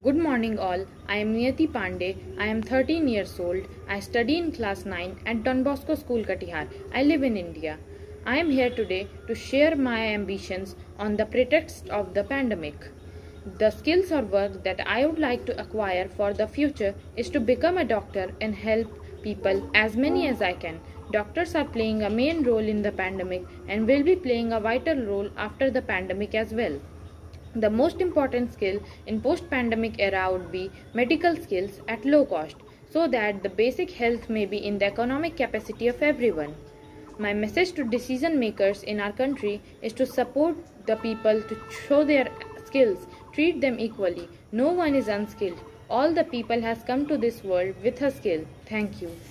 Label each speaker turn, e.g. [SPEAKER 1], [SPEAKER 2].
[SPEAKER 1] Good morning all. I am Niyati Pandey. I am 13 years old. I study in class 9 at Don Bosco School Katihar. I live in India. I am here today to share my ambitions on the pretext of the pandemic. The skills or work that I would like to acquire for the future is to become a doctor and help people as many as I can. Doctors are playing a main role in the pandemic and will be playing a vital role after the pandemic as well. The most important skill in post-pandemic era would be medical skills at low cost so that the basic health may be in the economic capacity of everyone. My message to decision makers in our country is to support the people to show their skills, treat them equally. No one is unskilled. All the people has come to this world with a skill. Thank you.